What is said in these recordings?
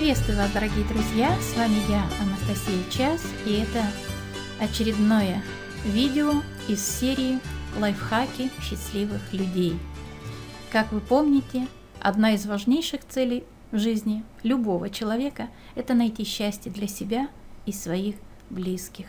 Приветствую вас, дорогие друзья! С вами я, Анастасия Час, и это очередное видео из серии «Лайфхаки счастливых людей». Как вы помните, одна из важнейших целей в жизни любого человека – это найти счастье для себя и своих близких.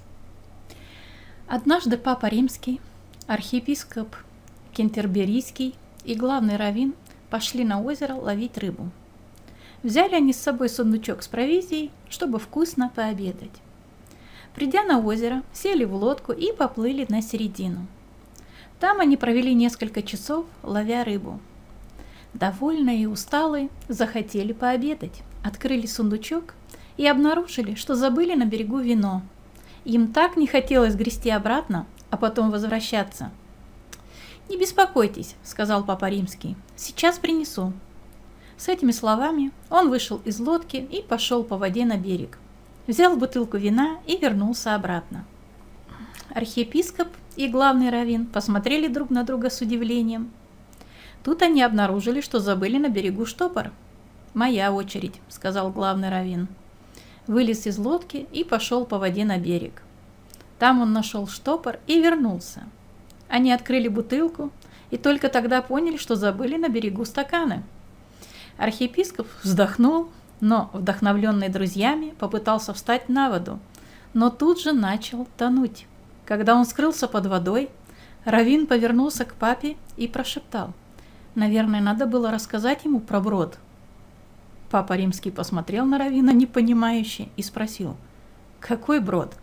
Однажды Папа Римский, архиепископ Кентерберийский и главный раввин пошли на озеро ловить рыбу. Взяли они с собой сундучок с провизией, чтобы вкусно пообедать. Придя на озеро, сели в лодку и поплыли на середину. Там они провели несколько часов, ловя рыбу. Довольные и усталые, захотели пообедать. Открыли сундучок и обнаружили, что забыли на берегу вино. Им так не хотелось грести обратно, а потом возвращаться. «Не беспокойтесь», — сказал Папа Римский, — «сейчас принесу». С этими словами он вышел из лодки и пошел по воде на берег. Взял бутылку вина и вернулся обратно. Архиепископ и главный раввин посмотрели друг на друга с удивлением. Тут они обнаружили, что забыли на берегу штопор. «Моя очередь», — сказал главный раввин. Вылез из лодки и пошел по воде на берег. Там он нашел штопор и вернулся. Они открыли бутылку и только тогда поняли, что забыли на берегу стаканы. Архиепископ вздохнул, но, вдохновленный друзьями, попытался встать на воду, но тут же начал тонуть. Когда он скрылся под водой, раввин повернулся к папе и прошептал: «Наверное, надо было рассказать ему про брод». Папа Римский посмотрел на раввина непонимающе и спросил: «Какой брод?»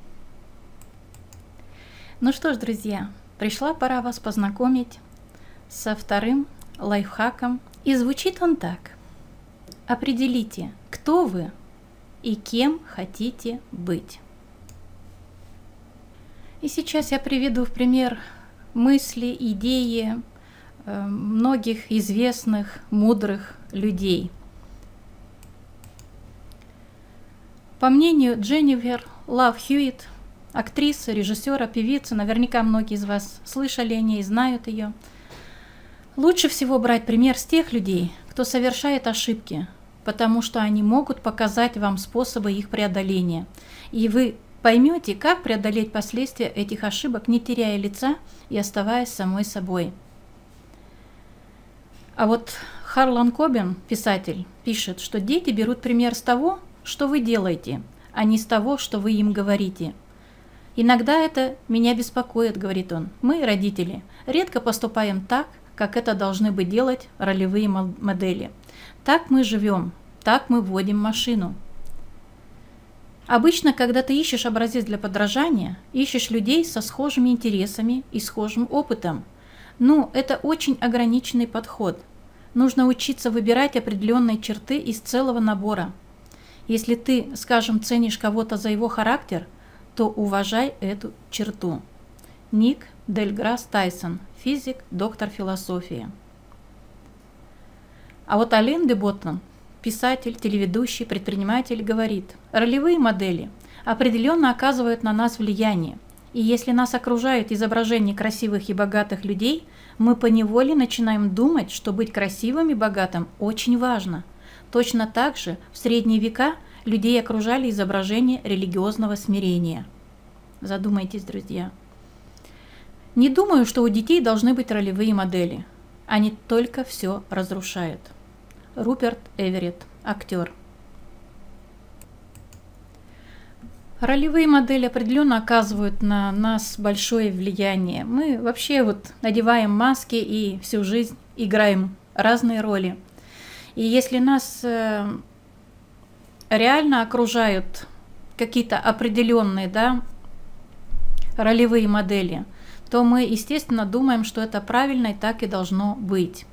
Ну что ж, друзья, пришла пора вас познакомить со вторым лайфхаком. И звучит он так: определите, кто вы и кем хотите быть. И сейчас я приведу в пример мысли, идеи многих известных, мудрых людей. По мнению Дженнифер Лав Хьюитт, актрисы, режиссера, певицы, наверняка многие из вас слышали о ней, знают ее, лучше всего брать пример с тех людей, кто совершает ошибки, потому что они могут показать вам способы их преодоления. И вы поймете, как преодолеть последствия этих ошибок, не теряя лица и оставаясь самой собой. А вот Харлан Кобен, писатель, пишет, что дети берут пример с того, что вы делаете, а не с того, что вы им говорите. «Иногда это меня беспокоит», — говорит он. «Мы, родители, редко поступаем так, как это должны бы делать ролевые модели. Так мы живем, так мы водим машину». Обычно, когда ты ищешь образец для подражания, ищешь людей со схожими интересами и схожим опытом. Но это очень ограниченный подход. Нужно учиться выбирать определенные черты из целого набора. Если ты, скажем, ценишь кого-то за его характер, то уважай эту черту. Ник Дельграсс Тайсон, физик, доктор философии. А вот Ален де Боттон, писатель, телеведущий, предприниматель, говорит: ролевые модели определенно оказывают на нас влияние, и если нас окружают изображения красивых и богатых людей, мы поневоле начинаем думать, что быть красивым и богатым очень важно. Точно так же в средние века людей окружали изображения религиозного смирения. Задумайтесь, друзья. Не думаю, что у детей должны быть ролевые модели. Они только все разрушают. Руперт Эверетт, актер. Ролевые модели определенно оказывают на нас большое влияние. Мы вообще надеваем маски и всю жизнь играем разные роли. И если нас реально окружают какие-то определенные, ролевые модели, то мы, естественно, думаем, что это правильно и так и должно быть.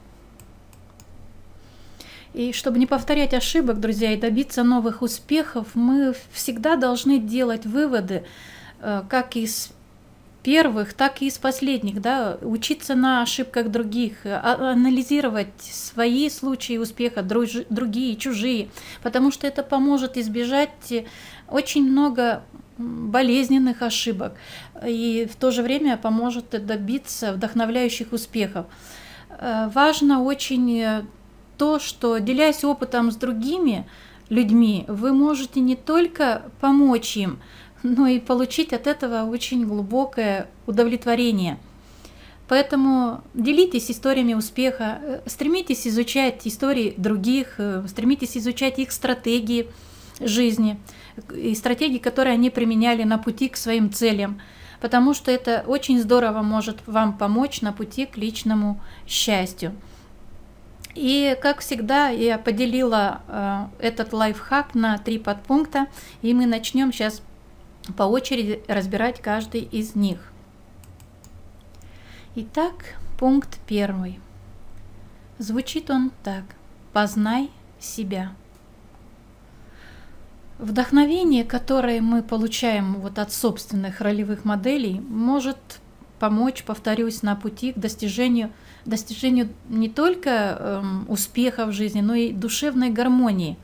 И чтобы не повторять ошибок, друзья, и добиться новых успехов, мы всегда должны делать выводы, как из первых, так и из последних, учиться на ошибках других, анализировать свои случаи успеха, другие, чужие, потому что это поможет избежать очень много болезненных ошибок и в то же время поможет добиться вдохновляющих успехов. Важно очень то, что, делясь опытом с другими, людьми, вы можете не только помочь им, но и получить от этого очень глубокое удовлетворение. Поэтому делитесь историями успеха, стремитесь изучать истории других, стремитесь изучать их стратегии жизни и стратегии, которые они применяли на пути к своим целям, потому что это очень здорово может вам помочь на пути к счастью. И, как всегда, я поделила этот лайфхак на 3 подпункта, и мы начнем сейчас по очереди разбирать каждый из них. Итак, пункт 1. Звучит он так: познай себя. Вдохновение, которое мы получаем вот от собственных ролевых моделей, может помочь, повторюсь, на пути к достижению не только успеха в жизни, но и душевной гармонии.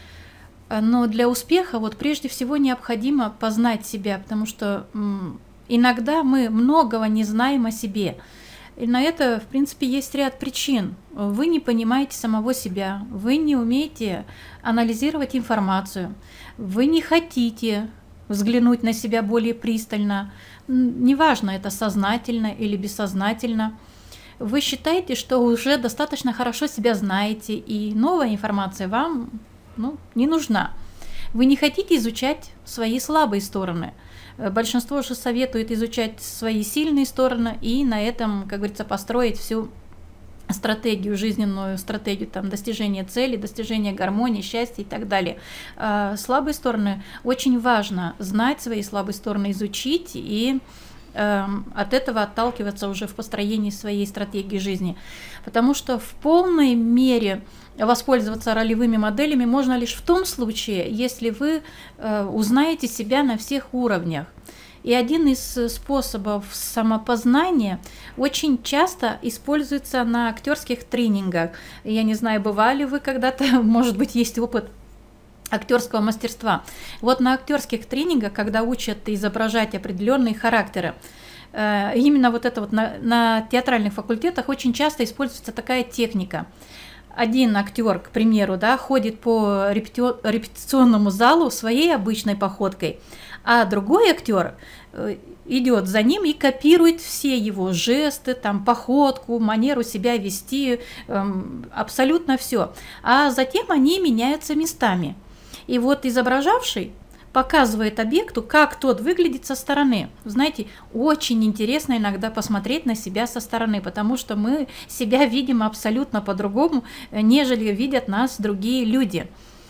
Но для успеха вот прежде всего необходимо познать себя, потому что иногда мы многого не знаем о себе. И на это, в принципе, есть ряд причин. Вы не понимаете самого себя, вы не умеете анализировать информацию, вы не хотите взглянуть на себя более пристально, неважно, это сознательно или бессознательно. Вы считаете, что уже достаточно хорошо себя знаете, и новая информация вам не нужна. Вы не хотите изучать свои слабые стороны. Большинство же советует изучать свои сильные стороны и на этом, как говорится, построить всю стратегию, жизненную стратегию достижения цели, достижения гармонии, счастья и так далее. Слабые стороны очень важно знать, свои слабые стороны изучить и от этого отталкиваться уже в построении своей стратегии жизни. Потому что в полной мере воспользоваться ролевыми моделями можно лишь в том случае, если вы узнаете себя на всех уровнях. И один из способов самопознания очень часто используется на актерских тренингах. Я не знаю, бывали вы когда-то, может быть, есть опыт актерского мастерства. Вот на актерских тренингах, когда учат изображать определенные характеры, именно вот это вот на театральных факультетах очень часто используется такая техника. Один актер, к примеру, ходит по репетиционному залу своей обычной походкой, а другой актер идет за ним и копирует все его жесты, походку, манеру себя вести, абсолютно все. А затем они меняются местами. И вот изображавший показывает объекту, как тот выглядит со стороны. Знаете, очень интересно иногда посмотреть на себя со стороны, потому что мы себя видим абсолютно по-другому, нежели видят нас другие люди.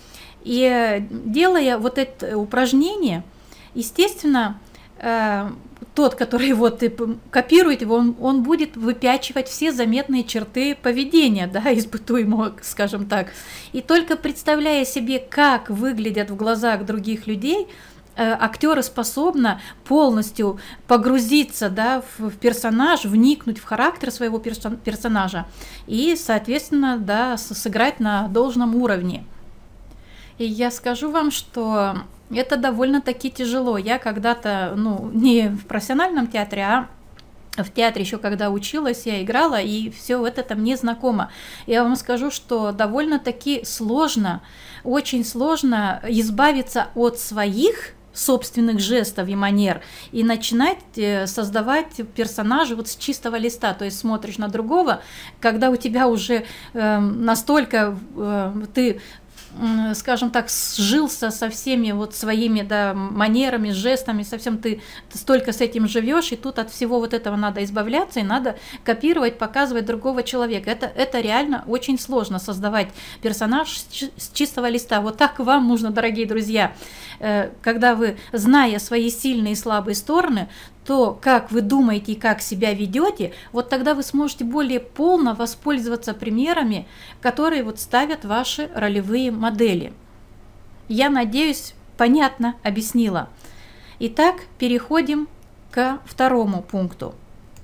И делая вот это упражнение, естественно, тот, который копирует его, он будет выпячивать все заметные черты поведения, испытуемого, скажем так. И только представляя себе, как выглядят в глазах других людей, актеры способны полностью погрузиться в персонаж, вникнуть в характер своего персонажа и, соответственно, сыграть на должном уровне. И я скажу вам, что это довольно-таки тяжело. Я когда-то, не в профессиональном театре, а в театре еще когда училась, я играла, и все это мне знакомо. Я вам скажу, что довольно-таки сложно, очень сложно избавиться от своих собственных жестов и манер и начинать создавать персонажа с чистого листа. То есть смотришь на другого, когда у тебя уже настолько ты, скажем так, сжился со всеми своими манерами, жестами, совсем ты столько с этим живешь, и тут от всего этого надо избавляться, и надо копировать, показывать другого человека. Это реально очень сложно создавать персонаж с чистого листа. Вот так вам нужно, дорогие друзья, когда вы, зная свои сильные и слабые стороны, то, как вы думаете и как себя ведете, вот тогда вы сможете более полно воспользоваться примерами, которые ставят ваши ролевые модели. Я надеюсь, понятно объяснила. Итак, переходим ко второму пункту.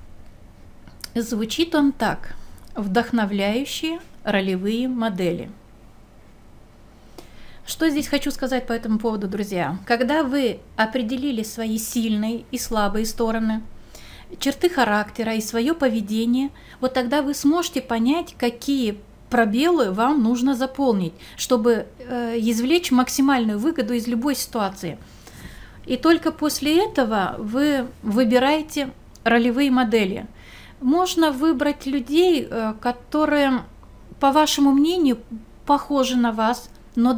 Звучит он так: вдохновляющие ролевые модели. Что здесь хочу сказать по этому поводу, друзья? Когда вы определили свои сильные и слабые стороны, черты характера и свое поведение, вот тогда вы сможете понять, какие пробелы вам нужно заполнить, чтобы извлечь максимальную выгоду из любой ситуации. И только после этого вы выбираете ролевые модели. Можно выбрать людей, которые, по вашему мнению, похожи на вас, но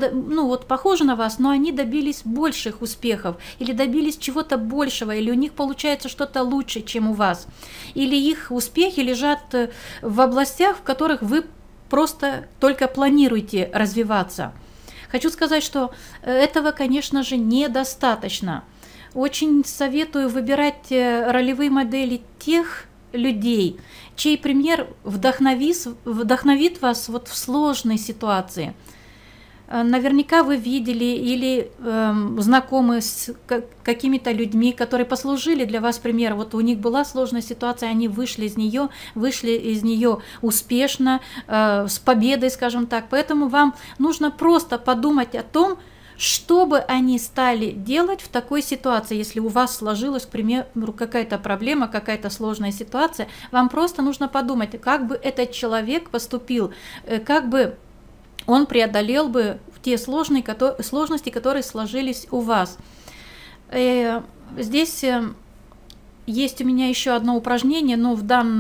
они добились больших успехов, или добились чего-то большего, или у них получается что-то лучше, чем у вас, или их успехи лежат в областях, в которых вы просто только планируете развиваться. Хочу сказать, что этого, конечно же, недостаточно. Очень советую выбирать ролевые модели тех людей, чей пример вдохновит вас вот в сложной ситуации. Наверняка вы видели или знакомы с какими-то людьми, которые послужили для вас примером. Вот у них была сложная ситуация, они вышли из нее успешно, с победой, скажем так. Поэтому вам нужно просто подумать о том, что бы они стали делать в такой ситуации, если у вас сложилась, к примеру, какая-то проблема, какая-то сложная ситуация. Вам просто нужно подумать, как бы этот человек поступил, как бы он преодолел бы те сложности, которые сложились у вас. Здесь есть у меня еще одно упражнение, но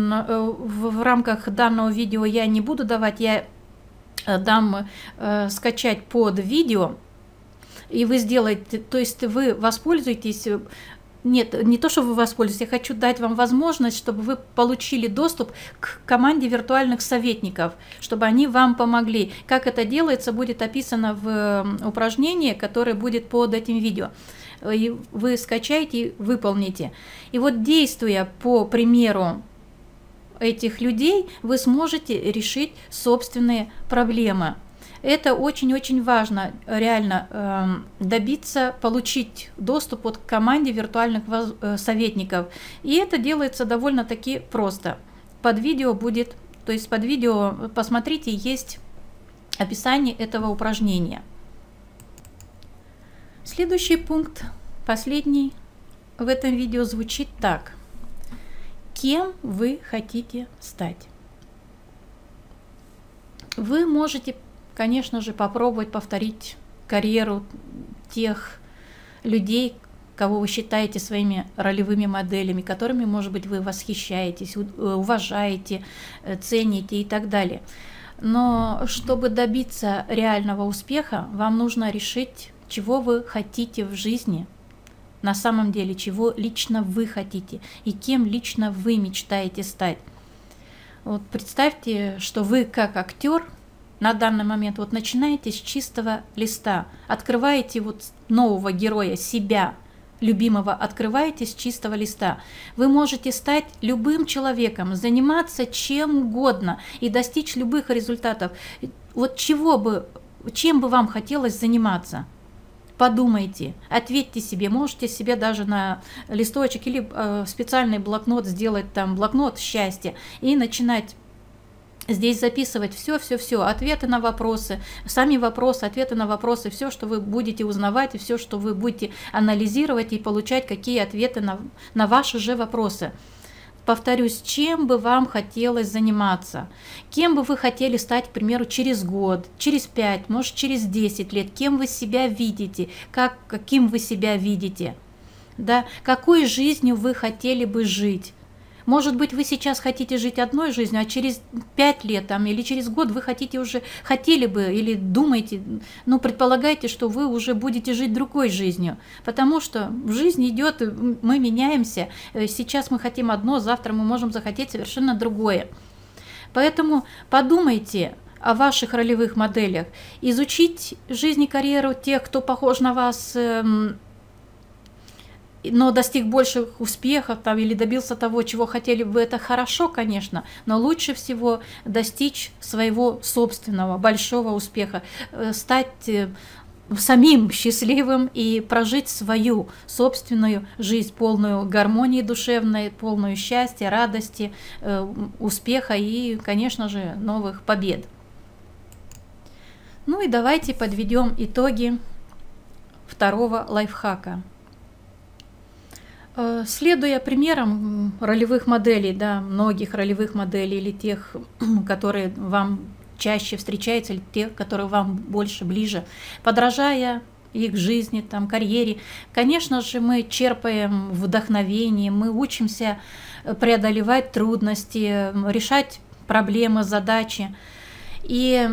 в рамках данного видео я не буду давать, я дам скачать под видео, и вы сделаете, то есть вы воспользуетесь. Нет, не то, что вы воспользуетесь, я хочу дать вам возможность, чтобы вы получили доступ к команде виртуальных советников, чтобы они вам помогли. Как это делается, будет описано в упражнении, которое будет под этим видео. И вы скачаете и выполните. И вот, действуя по примеру этих людей, вы сможете решить собственные проблемы. Это очень-очень важно, реально добиться, получить доступ к команде виртуальных советников. И это делается довольно-таки просто. Под видео будет, то есть под видео, посмотрите, есть описание этого упражнения. Следующий пункт, последний в этом видео, звучит так. Кем вы хотите стать? Вы можете, конечно же, попробовать повторить карьеру тех людей, кого вы считаете своими ролевыми моделями, которыми, может быть, вы восхищаетесь, уважаете, цените и так далее. Но чтобы добиться реального успеха, вам нужно решить, чего вы хотите в жизни, на самом деле, чего лично вы хотите и кем лично вы мечтаете стать. Вот представьте, что вы как актер на данный момент вот начинаете с чистого листа, открываете вот нового героя, себя, любимого, открываете с чистого листа. Вы можете стать любым человеком, заниматься чем угодно и достичь любых результатов. Вот чем бы вам хотелось заниматься? Подумайте, ответьте себе, можете себе даже на листочек или специальный блокнот сделать, там блокнот счастья, и начинать здесь записывать все, ответы на вопросы, сами вопросы, ответы на вопросы, все, что вы будете узнавать, и все, что вы будете анализировать и получать, какие ответы на ваши же вопросы. Повторюсь, чем бы вам хотелось заниматься, кем бы вы хотели стать, к примеру, через год, через 5, может, через 10 лет, кем вы себя видите, каким вы себя видите, да? Какой жизнью вы хотели бы жить. Может быть, вы сейчас хотите жить одной жизнью, а через 5 лет или через год вы хотели бы или думаете, предполагаете, что вы уже будете жить другой жизнью. Потому что жизнь идет, мы меняемся. Сейчас мы хотим одно, завтра мы можем захотеть совершенно другое. Поэтому подумайте о ваших ролевых моделях, изучить жизнь и карьеру тех, кто похож на вас, но достиг больших успехов или добился того, чего хотели бы, это хорошо, конечно, но лучше всего достичь своего собственного большого успеха, стать самим счастливым и прожить свою собственную жизнь, полную гармонии душевной, полную счастья, радости, успеха и, конечно же, новых побед. Ну и давайте подведем итоги второго лайфхака. Следуя примерам ролевых моделей, многих ролевых моделей или тех, которые вам чаще встречаются, или те, которые вам больше, ближе, подражая их жизни, там, карьере. Конечно же, мы черпаем вдохновение, мы учимся преодолевать трудности, решать проблемы, задачи. И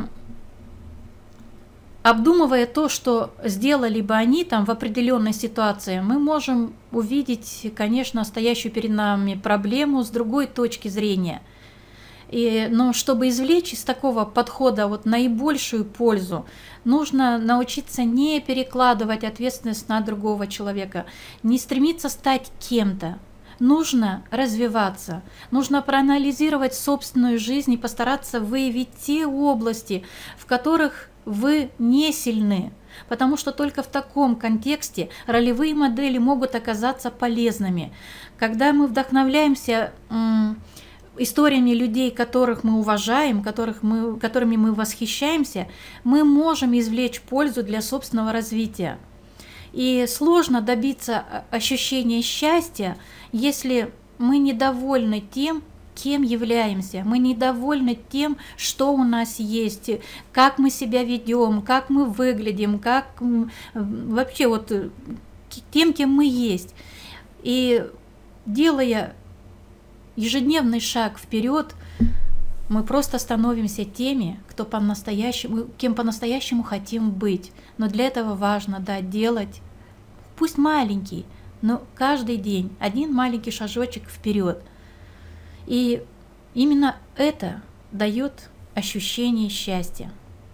обдумывая то, что сделали бы они там в определенной ситуации, мы можем увидеть, конечно, стоящую перед нами проблему с другой точки зрения. Но чтобы извлечь из такого подхода вот наибольшую пользу, нужно научиться не перекладывать ответственность на другого человека, не стремиться стать кем-то. Нужно развиваться, нужно проанализировать собственную жизнь и постараться выявить те области, в которых вы не сильны, потому что только в таком контексте ролевые модели могут оказаться полезными. Когда мы вдохновляемся историями людей, которых мы уважаем, которыми мы восхищаемся, мы можем извлечь пользу для собственного развития. И сложно добиться ощущения счастья, если мы недовольны тем, кем являемся, мы недовольны тем, что у нас есть, как мы себя ведем, как мы выглядим, как вообще вот тем, кем мы есть. И делая ежедневный шаг вперед, мы просто становимся теми, кем по-настоящему хотим быть. Но для этого важно, делать, пусть маленький, но каждый день один маленький шажочек вперед. И именно это дает ощущение счастья.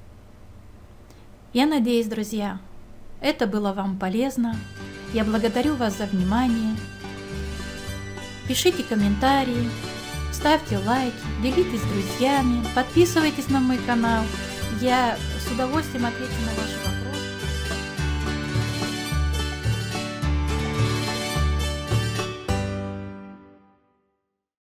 Я надеюсь, друзья, это было вам полезно. Я благодарю вас за внимание. Пишите комментарии, ставьте лайки, делитесь с друзьями, подписывайтесь на мой канал. Я с удовольствием отвечу на ваши вопросы.